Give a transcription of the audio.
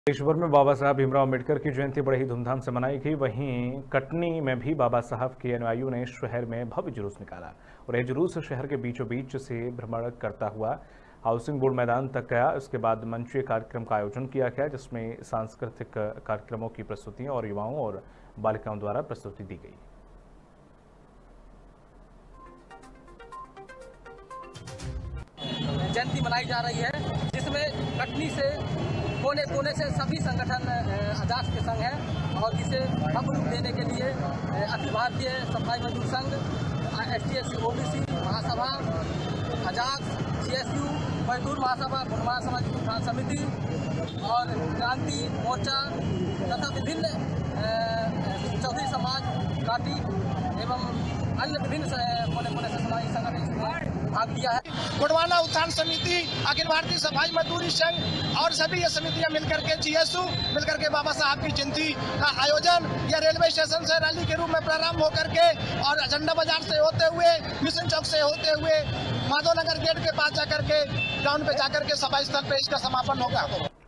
देशभर में बाबा साहब भीमराव अम्बेडकर की जयंती बड़े ही धूमधाम से मनाई गई। वहीं कटनी में भी बाबा साहब के अनुयायियों ने शहर में भव्य जुलूस निकाला और यह जुलूस शहर के बीचों बीच से भ्रमण करता हुआ हाउसिंग बोर्ड मैदान तक गया। इसके बाद मंचीय कार्यक्रम का आयोजन किया गया, जिसमें सांस्कृतिक कार्यक्रमों की प्रस्तुतियां और युवाओं और बालिकाओं द्वारा प्रस्तुति दी गई। जयंती मनाई जा रही है, जिसमें कटनी से कोने कोने से सभी संगठन अजाक्स के संग हैं और इसे भव्य रूप देने के लिए अखिल भारतीय सफाई मजदूर संघ, ST/SC OBC महासभा, अजाक्स, CSU मजदूर महासभा, मुसलमान समाज उत्थान समिति और क्रांति मोर्चा तथा विभिन्न चौधरी समाज, काटी एवं अन्य विभिन्न कोने कोने से समाजी संगठन इसमें भाग लिया है। गोंडवाना उत्थान समिति, अखिल भारतीय सफाई मजदूरी संघ और सभी ये समितियां मिलकर के GSU मिलकर के बाबा साहब की जयंती का आयोजन यह रेलवे स्टेशन से रैली के रूप में प्रारंभ होकर के और झंडा बाजार से होते हुए, मिशन चौक से होते हुए माधव नगर गेट के पास जाकर के ग्राउंड पे जाकर के सभा स्थल पे इसका समापन होगा।